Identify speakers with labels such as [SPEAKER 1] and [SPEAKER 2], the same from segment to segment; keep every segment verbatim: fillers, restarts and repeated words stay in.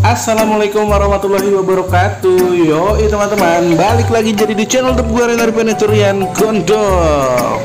[SPEAKER 1] Assalamualaikum warahmatullahi wabarakatuh. Yo, teman-teman, balik lagi jadi di channel YouTube gue Renar Penetrian Gondol.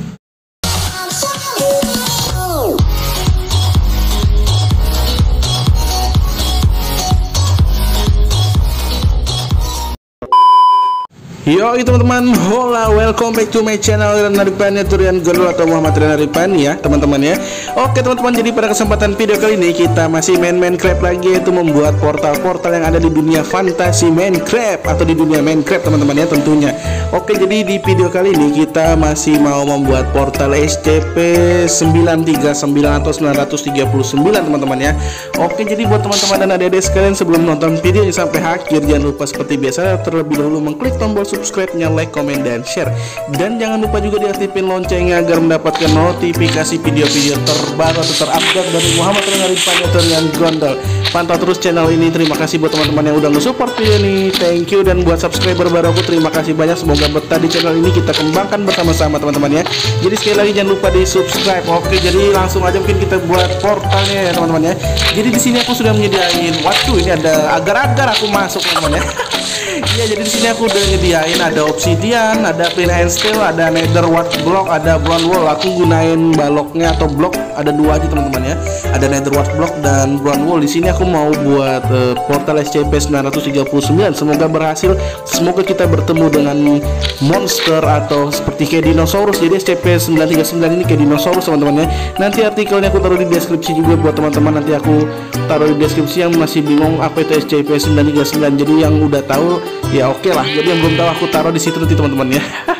[SPEAKER 1] Yo teman-teman, hola, welcome back to my channel Renar Penetrian Gondol atau Muhammad Renar ya teman-teman ya. Oke teman-teman, jadi pada kesempatan video kali ini kita masih main Minecraft lagi, yaitu membuat portal-portal yang ada di dunia fantasi Minecraft atau di dunia Minecraft teman-teman ya tentunya. Oke, jadi di video kali ini kita masih mau membuat portal S C P sembilan tiga sembilan atau sembilan tiga sembilan teman-teman ya. Oke, jadi buat teman-teman dan adik-adik sekalian, sebelum nonton videonya sampai akhir, jangan lupa seperti biasa terlebih dahulu mengklik tombol subscribe-nya, like, komen, dan share. Dan jangan lupa juga diaktifin loncengnya agar mendapatkan notifikasi video-video terbaru atau terupdate dari Muhammad Renar Penetrian Gondol. Pantau terus channel ini. Terima kasih buat teman-teman yang udah nge-support video ini. Thank you. Dan buat subscriber baru aku, terima kasih banyak. Semoga betah di channel ini, kita kembangkan bersama-sama teman-teman ya. Jadi sekali lagi jangan lupa di subscribe. Oke, jadi langsung aja mungkin kita buat portalnya ya teman-teman ya. Jadi di sini aku sudah menyediain. Waduh, ini ada agar-agar aku masuk teman-teman ya. Iya, jadi di sini aku udah nyediain ada obsidian, ada flint and steel, ada nether wart block, ada brown wool. Aku gunain baloknya atau blok ada dua aja teman-teman ya. Ada nether wart block dan brown wool. Di sini aku mau buat uh, portal S C P sembilan tiga sembilan. Semoga berhasil. Semoga kita bertemu dengan monster atau seperti kayak dinosaurus. Jadi S C P sembilan tiga sembilan ini kayak dinosaurus teman-teman ya. Nanti artikelnya aku taruh di deskripsi juga buat teman-teman. Nanti aku taruh di deskripsi yang masih bingung apa itu S C P sembilan tiga sembilan. Jadi yang udah tahu ya oke lah. Jadi yang belum tahu aku taruh di situ nanti teman-teman ya.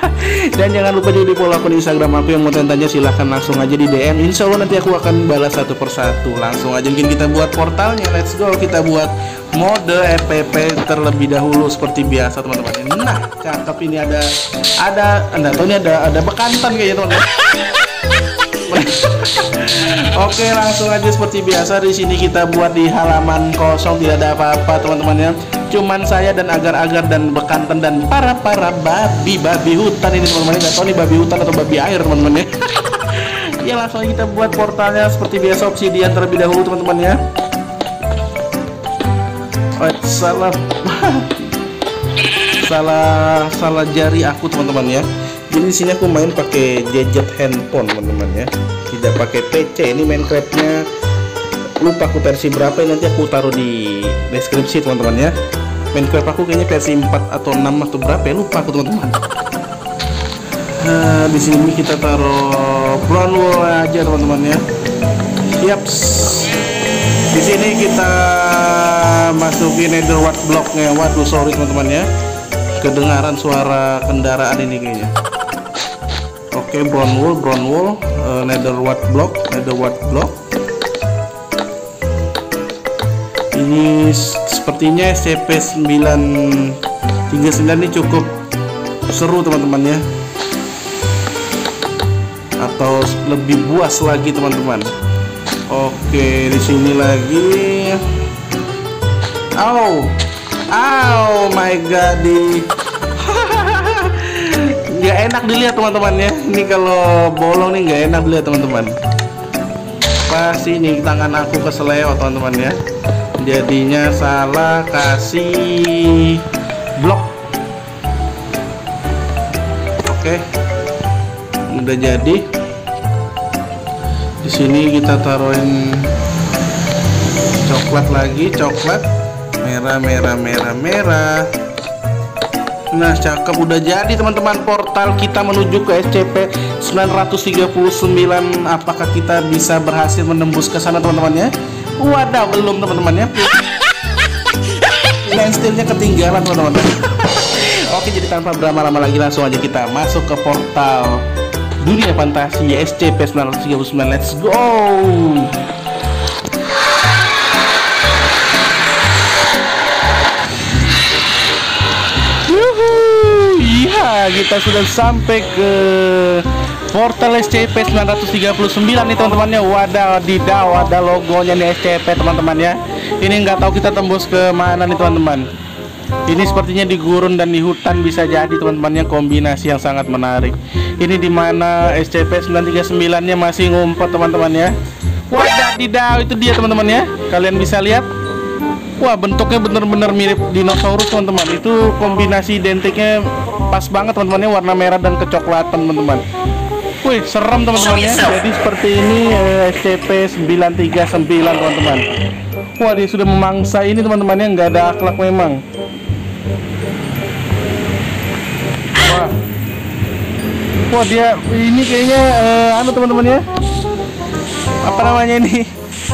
[SPEAKER 1] Dan jangan lupa juga di follow akun Instagram aku. Yang mau tanya silahkan langsung aja di D M. Insya Allah nanti aku akan balas satu persatu. Langsung aja mungkin kita buat portalnya. Let's go, kita buat mode R P P terlebih dahulu seperti biasa teman-teman. Nah, cakep, ini ada ada anda tahu ini ada ada bekantan kayaknya teman-teman. Oke, langsung aja seperti biasa. Di sini kita buat di halaman kosong, tidak ada apa-apa teman-teman ya. Cuman saya dan agar-agar dan bekantan dan para-para babi-babi hutan ini teman-teman. Nggak tahu nih babi hutan atau babi air teman-teman ya. Ya, langsung aja kita buat portalnya seperti biasa. Obsidian terlebih dahulu teman-teman ya. Oh, salah salah salah jari aku teman-teman ya. Jadi di sini aku main pakai gadget handphone teman-teman ya, tidak pakai P C. Ini Minecraftnya lupa aku versi berapa, nanti aku taruh di deskripsi teman-teman ya. Minecraft aku kayaknya versi empat atau enam atau berapa ya, lupa aku teman-teman. Nah, di sini kita taruh brown wool aja teman-teman ya. Yaps. Di sini kita masukin nether wart blocknya. Waduh, sorry teman-teman ya, kedengaran suara kendaraan ini kayaknya. Oke, brown wool, brown wool, uh, nether wart block, nether wart block. Ini sepertinya S C P sembilan tiga sembilan ini cukup seru teman-teman ya. Atau lebih buas lagi teman-teman. Oke, di sini lagi. Oh, oh my god, di nggak enak dilihat teman-teman ya. Ini kalau bolong nih nggak enak dilihat teman-teman. Pasti nih tangan aku keseleo teman-teman ya. Jadinya salah kasih blok. Oke, udah jadi. Di sini kita taruhin coklat lagi, coklat merah merah merah merah. Nah, cakep, udah jadi teman-teman portal kita menuju ke S C P sembilan tiga sembilan. Apakah kita bisa berhasil menembus ke sana teman-teman ya? Wadah, belum teman-teman ya. Flint steel-nya ketinggalan teman-teman. Oke, jadi tanpa berlama-lama lagi langsung aja kita masuk ke portal dunia fantasi S C P sembilan tiga sembilan. Let's go. Kita sudah sampai ke portal S C P sembilan tiga sembilan nih teman-temannya. Wadah, wadidaw, ada logonya nih S C P teman-teman ya. Ini nggak tahu kita tembus ke mana nih teman-teman. Ini sepertinya di gurun dan di hutan bisa jadi teman-temannya, kombinasi yang sangat menarik. Ini dimana S C P sembilan tiga sembilan nya masih ngumpet teman-teman ya. Wadidaw, itu dia teman-teman ya. Kalian bisa lihat. Wah, bentuknya bener-bener mirip dinosaurus teman-teman. Itu kombinasi identiknya pas banget teman-teman ya, warna merah dan kecoklatan teman-teman. Wih, serem teman-teman ya. Jadi seperti ini eh, S C P sembilan tiga sembilan teman-teman. Wah, dia sudah memangsa ini teman-teman ya, nggak ada akhlak memang. Wah, wah dia ini kayaknya eh, anu teman-teman ya. Apa namanya ini?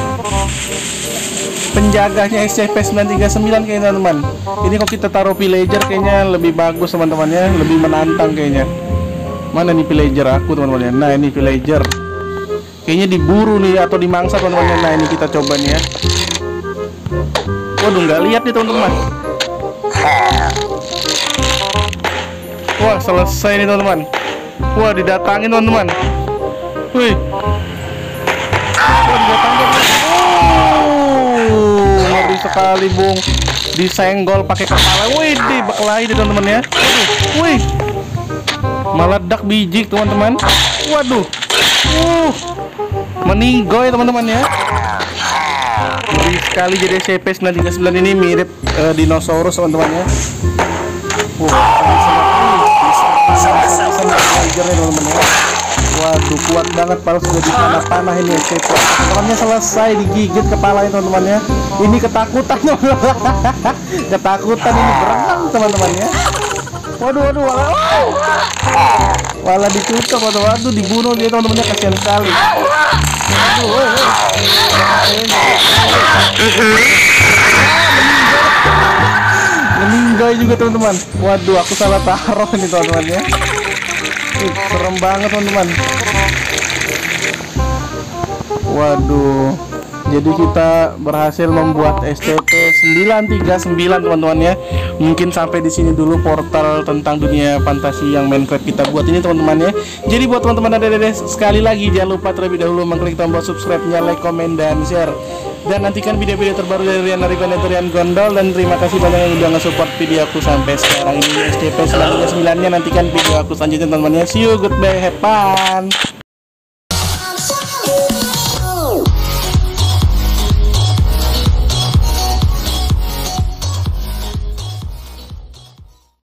[SPEAKER 1] Penjaganya S C P sembilan tiga sembilan kayaknya teman-teman. Ini kok kita taruh villager kayaknya lebih bagus teman-teman ya, lebih menantang kayaknya. Mana nih villager aku teman-teman ya? Nah ini villager. Kayaknya diburu nih atau dimangsa teman-teman ya. Nah ini kita coba nih ya. Waduh, nggak lihat nih teman-teman. Wah, selesai nih teman-teman. Wah, didatangin teman-teman. Wih. Wah, didatangin. Oh, ngeri sekali bung. Disenggol pakai kepala. Wih, di berkelahi deh teman-teman ya. Wih. Meledak biji teman-teman. Waduh. Uh. Meninggoy teman-teman ya. Ngeri sekali jadi S C P sembilan tiga sembilan ini mirip uh, dinosaurus teman-teman ya. Waduh, kuat banget, padahal sudah dipanah-panah ini S C P. Temannya selesai digigit kepalanya teman-teman ya. Ini ketakutan ketakutan ini berenang teman-teman ya. Waduh, waduh, waduh. Walah ditutup, waduh, waduh, dibunuh dia teman-temannya, kasihan sekali. Waduh, woi, meninggal juga teman-teman. Waduh, aku salah taruh nih teman-teman ya. Ih, serem banget teman-teman. Waduh. Jadi kita berhasil membuat S C P sembilan tiga sembilan teman-teman ya. Mungkin sampai di sini dulu portal tentang dunia fantasi yang Minecraft kita buat ini teman-teman ya. Jadi buat teman-teman adek-adek, sekali lagi jangan lupa terlebih dahulu mengklik tombol subscribe-nya, like, komen, dan share. Dan nantikan video-video terbaru dari Rian Arifan dan Rian Gondol. Dan terima kasih banyak yang udah nge-support video aku sampai sekarang ini. S C P sembilan tiga sembilan nya nantikan video aku selanjutnya teman-teman ya. See you, goodbye, have fun.